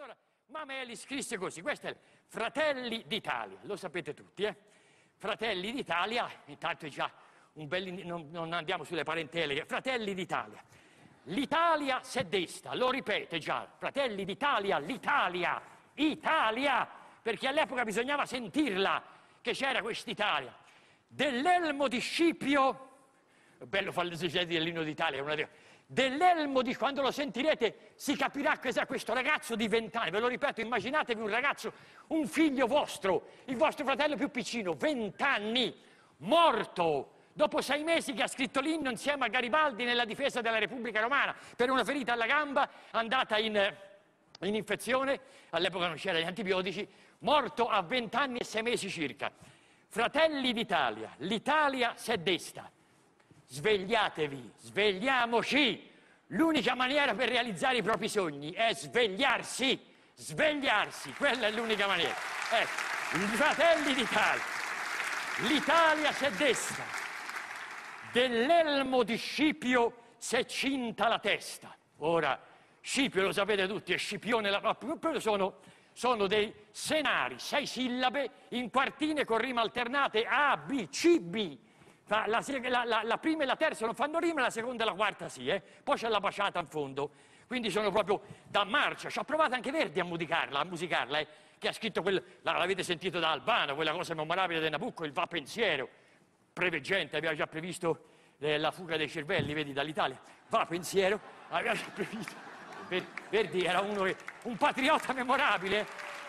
Allora, Mameli scrisse così, questo è Fratelli d'Italia, lo sapete tutti, eh? Fratelli d'Italia, intanto è già un bel... non andiamo sulle parentele, Fratelli d'Italia. L'Italia s'è desta, lo ripete già, Fratelli d'Italia, l'Italia, Italia, perché all'epoca bisognava sentirla, che c'era quest'Italia. Dell'elmo di Scipio, è bello fare l'esegesi dell'inno d'Italia, dell'elmo di, quando lo sentirete si capirà che è questo ragazzo di 20 anni, ve lo ripeto, immaginatevi un ragazzo, un figlio vostro, il vostro fratello più piccino, 20 anni, morto, dopo 6 mesi che ha scritto l'inno insieme a Garibaldi nella difesa della Repubblica Romana, per una ferita alla gamba andata in infezione, all'epoca non c'erano gli antibiotici, morto a 20 anni e 6 mesi circa. Fratelli d'Italia, l'Italia s'è desta. Svegliatevi, svegliamoci. L'unica maniera per realizzare i propri sogni è svegliarsi, svegliarsi, quella è l'unica maniera. Fratelli d'Italia, l'Italia s'è desta, dell'elmo di Scipio s'è cinta la testa. Ora, Scipio lo sapete tutti, è Scipione, sono dei senari, 6 sillabe in quartine con rime alternate A, B, C, B. La prima e la terza non fanno rima, la seconda e la quarta sì, poi c'è la baciata in fondo, quindi sono proprio da marcia. Ci ha provato anche Verdi a musicarla, che ha scritto l'avete sentito da Albano, quella cosa memorabile di Nabucco, il Va pensiero, preveggente, aveva già previsto la fuga dei cervelli, vedi, dall'Italia, Va pensiero, aveva già previsto. Verdi era un patriota memorabile,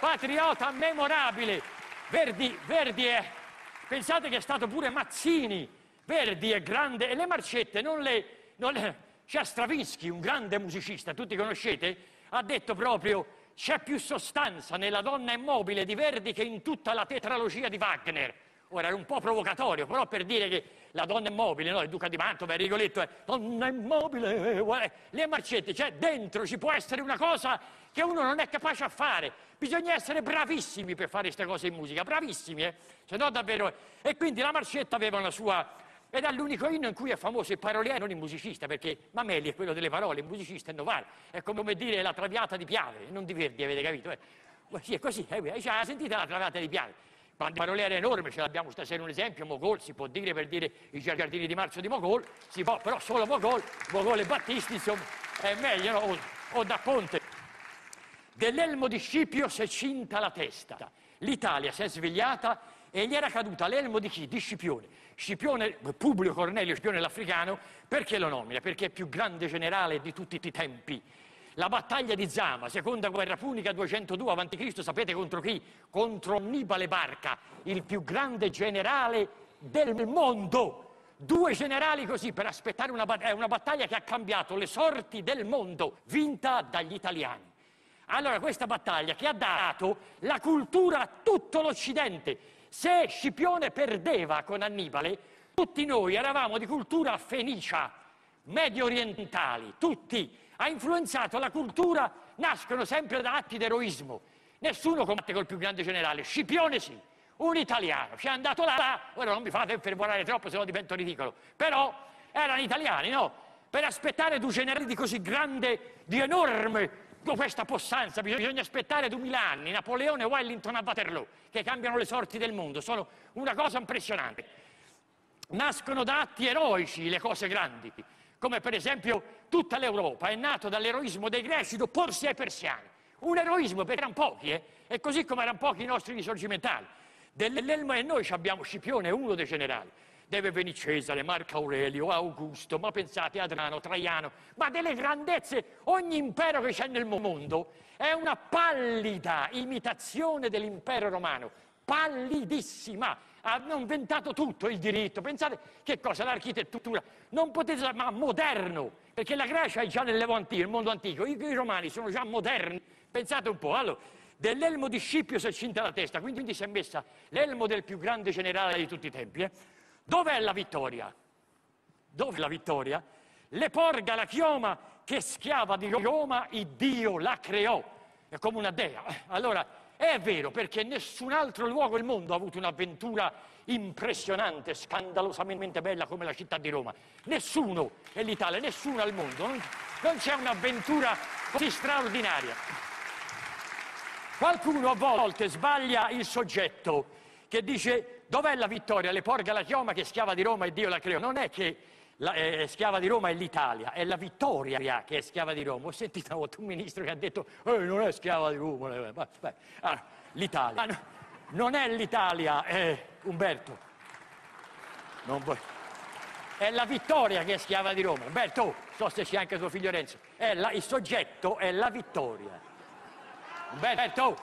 Verdi è... Pensate che è stato pure Mazzini, Verdi è grande, e le marcette c'è Stravinsky, un grande musicista, tutti conoscete, ha detto proprio c'è più sostanza nella donna immobile di Verdi che in tutta la tetralogia di Wagner. Ora era un po' provocatorio, però per dire che la donna immobile, no? Il Duca di Mantova, Rigoletto, donna immobile, le marcette, cioè dentro ci può essere una cosa che uno non è capace a fare. Bisogna essere bravissimi per fare queste cose in musica, bravissimi, se no davvero. E quindi la marcetta aveva una sua... Ed è l'unico inno in cui è famoso il paroliere, non il musicista, perché Mameli è quello delle parole, il musicista è Novara. È come dire la Traviata di Piave, non di Verdi, avete capito? Sì, è così, sentite la Traviata di Piave. Quando il paroliere è enorme, ce l'abbiamo stasera un esempio, Mogol, si può dire per dire i giardini di marzo di Mogol, si può, però solo Mogol e Battisti, insomma, è meglio, no? O da Conte. Dell'elmo di Scipio s'è cinta la testa, l'Italia si è svegliata e gli era caduta l'elmo di chi? Di Scipione. Scipione, Publio Cornelio Scipione l'Africano, perché lo nomina? Perché è il più grande generale di tutti i tempi. La battaglia di Zama, seconda guerra punica, 202 a.C., sapete contro chi? Contro Annibale Barca, il più grande generale del mondo. 2 generali così per aspettare una battaglia che ha cambiato le sorti del mondo, vinta dagli italiani. Allora questa battaglia che ha dato la cultura a tutto l'Occidente. Se Scipione perdeva con Annibale, tutti noi eravamo di cultura fenicia, medio orientali, tutti. Ha influenzato la cultura, nascono sempre da atti d'eroismo. Nessuno combatte col più grande generale, Scipione sì, un italiano, ci è andato là, ora non mi fate infervorare troppo se no divento ridicolo, però erano italiani, no? Per aspettare 2 generali di così grande, di enorme, questa possanza, bisogna aspettare 2000 anni, Napoleone e Wellington a Waterloo, che cambiano le sorti del mondo, sono una cosa impressionante. Nascono da atti eroici le cose grandi, come per esempio tutta l'Europa è nato dall'eroismo dei greci d'opporsi ai persiani. Un eroismo perché erano pochi, e così come erano pochi i nostri risorgimentali. Dell'elmo e noi abbiamo Scipione, uno dei generali. Deve venire Cesare, Marco Aurelio, Augusto, ma pensate Adriano, Traiano, ma delle grandezze, ogni impero che c'è nel mondo è una pallida imitazione dell'impero romano, pallidissima. Hanno inventato tutto, il diritto, pensate che cosa, l'architettura, non potete, ma moderno, perché la Grecia è già nel mondo antico, i romani sono già moderni, pensate un po'. Allora, dell'elmo di Scipio si è cinta la testa, quindi si è messa l'elmo del più grande generale di tutti i tempi. Dov'è la vittoria? Dov'è la vittoria? Le porga la chioma che schiava di Roma, il Dio la creò, è come una dea. Allora, è vero, perché nessun altro luogo del mondo ha avuto un'avventura impressionante, scandalosamente bella come la città di Roma. Nessuno è l'Italia, nessuno al mondo, non c'è un'avventura così straordinaria. Qualcuno a volte sbaglia il soggetto che dice dov'è la vittoria? Le porga la chioma che è schiava di Roma e Dio la creò. Non è che schiava di Roma è l'Italia, è la vittoria che è schiava di Roma. Ho sentito una volta un ministro che ha detto non è schiava di Roma, l'Italia. Non è l'Italia, Umberto. Non vuoi. È la vittoria che è schiava di Roma. Umberto, so se c'è anche tuo figlio Renzo. Il soggetto è la vittoria. Umberto,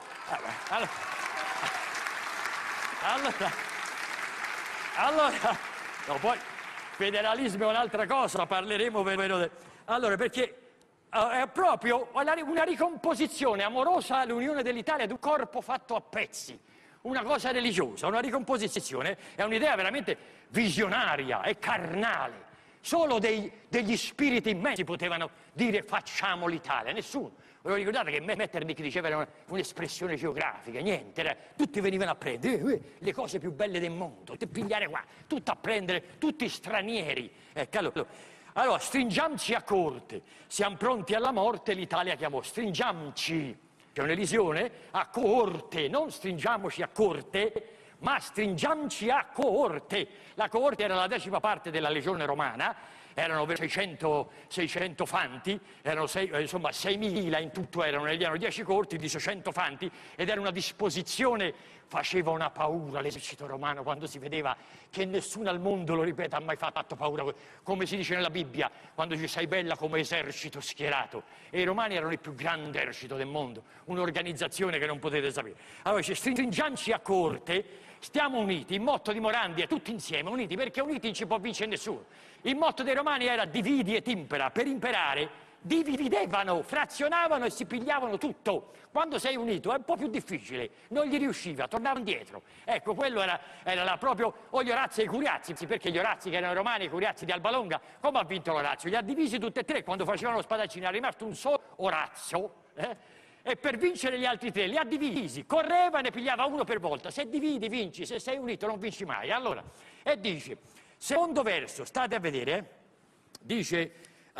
allora, no, poi federalismo è un'altra cosa, parleremo allora, perché è proprio una ricomposizione amorosa all'unione dell'Italia di un corpo fatto a pezzi, una cosa religiosa, una ricomposizione, è un'idea veramente visionaria e carnale. Solo degli spiriti immensi potevano dire facciamo l'Italia, nessuno. Ve lo ricordate che Metternich diceva era un'espressione geografica, niente, tutti venivano a prendere le cose più belle del mondo, te pigliare qua, tutto a prendere, tutti stranieri. Allora, stringiamoci a corte, siamo pronti alla morte, l'Italia chiamò, stringiamoci, c'è un'elisione, a coorte, non stringiamoci a corte, ma stringiamoci a coorte. La coorte era la 10ª parte della legione romana, erano 600 fanti, erano 6.000 in tutto, erano 10 corti di 600 fanti, ed era una disposizione, faceva una paura l'esercito romano quando si vedeva che nessuno al mondo, lo ripeto, ha mai fatto paura, come si dice nella Bibbia, quando ci sei bella come esercito schierato. E i romani erano il più grande esercito del mondo, un'organizzazione che non potete sapere. Allora dice, stringiamoci a corte, stiamo uniti, il motto di Morandi è tutti insieme, uniti, perché uniti non ci può vincere nessuno. Il motto dei romani era dividi et impera, per imperare dividevano, frazionavano e si pigliavano tutto. Quando sei unito è un po' più difficile, non gli riusciva, tornavano indietro. Ecco, quello era proprio, o gli Orazzi e i Curiazzi, perché gli Orazzi che erano romani, i Curiazzi di Alba Longa, come ha vinto l'Orazio? Li ha divisi tutti e tre, quando facevano lo spadaccino è rimasto un solo Orazio, e per vincere gli altri tre li ha divisi, correva e ne pigliava uno per volta. Se dividi vinci, se sei unito non vinci mai. Allora, e dice, secondo verso, state a vedere, dice,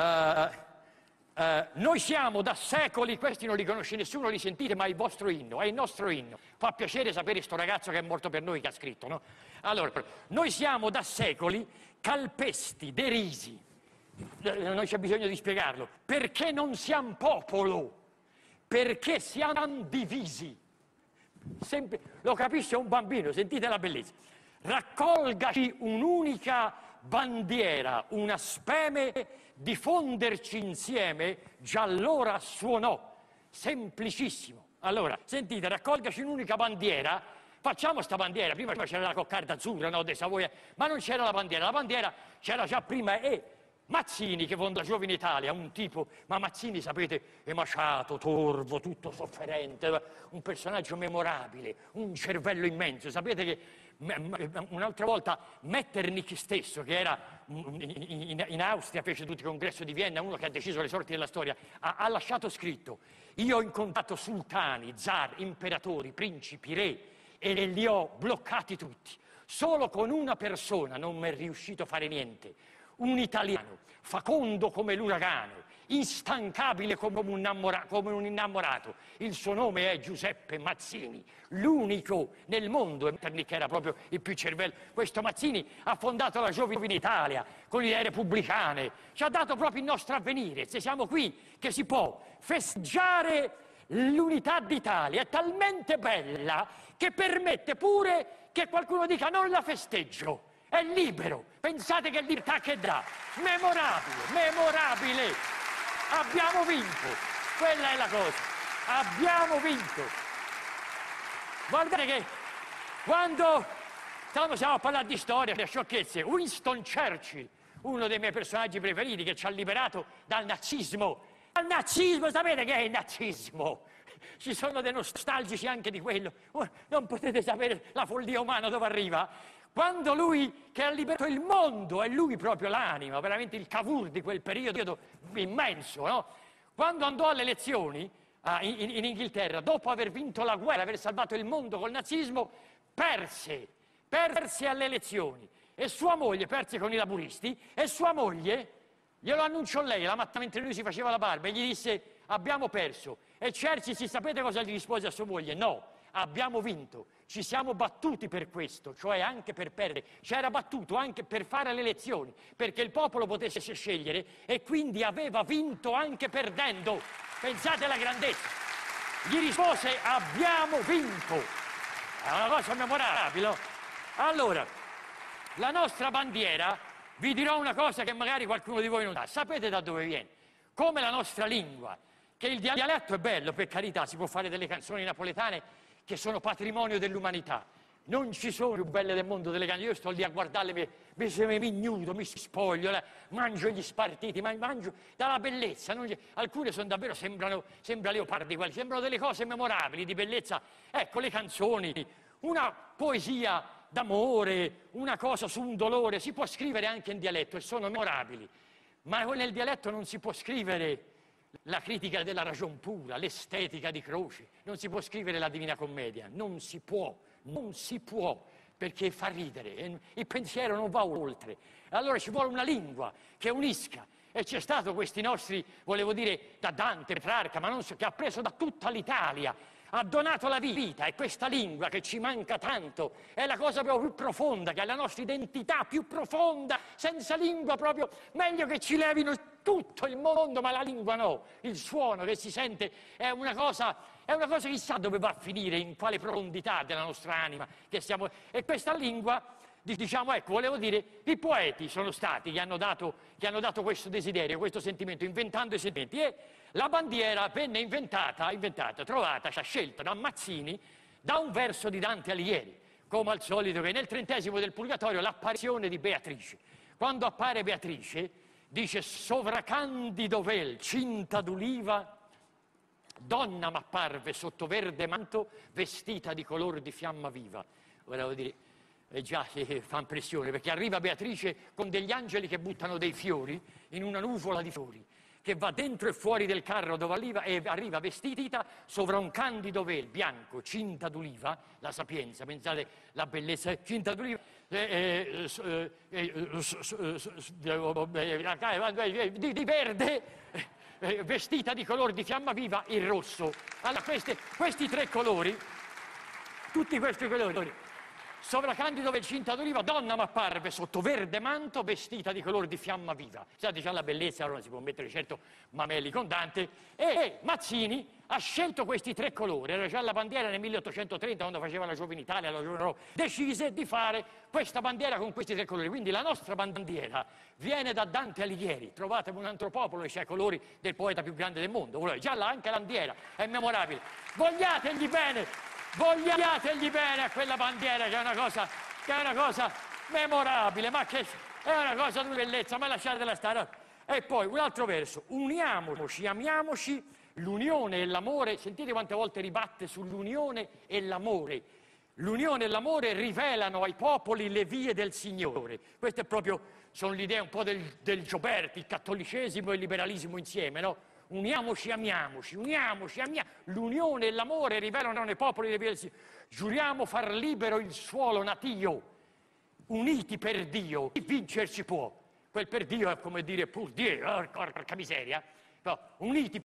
noi siamo da secoli, questi non li conosce nessuno, li sentite, ma è il vostro inno, è il nostro inno. Fa piacere sapere sto ragazzo che è morto per noi che ha scritto, no? Allora, noi siamo da secoli calpesti, derisi, non c'è bisogno di spiegarlo, perché non siamo popolo. Perché siamo divisi. Lo capisce un bambino, sentite la bellezza. Raccolgaci un'unica bandiera, una speme, diffonderci insieme, già allora suonò. Semplicissimo. Allora, sentite, raccolgaci un'unica bandiera, facciamo sta bandiera, prima c'era la coccarda azzurra, no, dei Savoia, ma non c'era la bandiera c'era già prima e... Mazzini, che fonda Giovine Italia, un tipo, ma Mazzini, sapete, emaciato, torvo, tutto sofferente, un personaggio memorabile, un cervello immenso. Sapete che un'altra volta Metternich stesso, che era in Austria, fece tutto il congresso di Vienna, uno che ha deciso le sorti della storia, ha lasciato scritto: io ho incontrato sultani, zar, imperatori, principi, re, e li ho bloccati tutti. Solo con una persona non mi è riuscito a fare niente. Un italiano, facondo come l'uragano, instancabile come un innamorato. Il suo nome è Giuseppe Mazzini, l'unico nel mondo, e Metternich era proprio il più cervello. Questo Mazzini ha fondato la Giovine Italia con le idee repubblicane, ci ha dato proprio il nostro avvenire. Se siamo qui che si può festeggiare l'unità d'Italia, è talmente bella che permette pure che qualcuno dica non la festeggio. È libero, pensate che libertà che dà, memorabile, abbiamo vinto, quella è la cosa, abbiamo vinto. Guardate che quando stiamo a parlare di storia, di sciocchezze, Winston Churchill, uno dei miei personaggi preferiti che ci ha liberato dal nazismo. Dal nazismo, sapete che è il nazismo? Ci sono dei nostalgici anche di quello, non potete sapere la follia umana dove arriva. Quando lui, che ha liberato il mondo, è lui proprio l'anima, veramente il Cavour di quel periodo immenso, no? Quando andò alle elezioni in Inghilterra, dopo aver vinto la guerra, aver salvato il mondo col nazismo, perse alle elezioni. E sua moglie, perse con i laburisti, e sua moglie, glielo annunciò lei, la mattina mentre lui si faceva la barba, e gli disse: abbiamo perso. E Churchill, sapete cosa gli rispose a sua moglie? No, abbiamo vinto, ci siamo battuti per questo, cioè anche per perdere. Ci era battuto anche per fare le elezioni, perché il popolo potesse scegliere e quindi aveva vinto anche perdendo. Pensate alla grandezza. Gli rispose, abbiamo vinto. È una cosa memorabile, no? Allora, la nostra bandiera, vi dirò una cosa che magari qualcuno di voi non sa. Sapete da dove viene? Come la nostra lingua, che il dialetto è bello, per carità, si può fare delle canzoni napoletane che sono patrimonio dell'umanità. Non ci sono più belle del mondo delle canzoni. Io sto lì a guardarle, mi ignudo, mi spoglio, mangio gli spartiti, mangio dalla bellezza. Alcune sono davvero, sembra leopardi, sembrano delle cose memorabili, di bellezza. Ecco, le canzoni, una poesia d'amore, una cosa su un dolore, si può scrivere anche in dialetto e sono memorabili. Ma nel dialetto non si può scrivere la critica della ragion pura, l'estetica di Croce, non si può scrivere la Divina Commedia, non si può, perché fa ridere, il pensiero non va oltre. Allora ci vuole una lingua che unisca. E c'è stato questi nostri, volevo dire, da Dante, Petrarca, ma non so, che ha preso da tutta l'Italia, ha donato la vita, e questa lingua che ci manca tanto è la cosa proprio più profonda, che è la nostra identità più profonda. Senza lingua proprio meglio che ci levino tutto il mondo, ma la lingua no. Il suono che si sente è una cosa chissà dove va a finire, in quale profondità della nostra anima che siamo. E questa lingua, diciamo, ecco, volevo dire, i poeti sono stati che hanno dato questo desiderio, questo sentimento, inventando i sentimenti. E la bandiera venne trovata, scelta da Mazzini, da un verso di Dante Alighieri, come al solito, che nel 30° del Purgatorio, l'apparizione di Beatrice. Quando appare Beatrice, dice: sovracandido vel, cinta d'uliva, donna m'apparve sotto verde manto, vestita di color di fiamma viva. Volevo dire, già fa impressione, perché arriva Beatrice con degli angeli che buttano dei fiori in una nuvola di fiori, che va dentro e fuori del carro dove arriva vestita sovra un candido vel bianco, cinta d'uliva, la sapienza, pensate la bellezza, cinta d'uliva, di verde, vestita di colore di fiamma viva, il rosso. Allora questi tre colori, tutti questi colori, sovra candido vel, cinta d'uliva, donna m'apparve sotto verde manto, vestita di colore di fiamma viva. Sai, già la bellezza, allora si può mettere certo Mameli con Dante, e Mazzini ha scelto questi tre colori. Era già la bandiera nel 1830, quando faceva la Giovine Italia, decise di fare questa bandiera con questi tre colori. Quindi la nostra bandiera viene da Dante Alighieri. Trovate un altro popolo che c'ha i colori del poeta più grande del mondo. Già là anche la bandiera è memorabile. Vogliategli bene a quella bandiera, che è una cosa memorabile, ma che è una cosa di bellezza, ma lasciatela stare. E poi un altro verso: uniamoci, amiamoci, l'unione e l'amore. Sentite quante volte ribatte sull'unione e l'amore. L'unione e l'amore rivelano ai popoli le vie del Signore. Queste sono le idee un po' del Gioberti, il cattolicesimo e il liberalismo insieme, no? Uniamoci, amiamoci, l'unione e l'amore rivelano nei popoli le vie del Signore. Giuriamo far libero il suolo natio, uniti per Dio, chi vincerci può. Quel per Dio è come dire pur Dio, porca miseria, no, uniti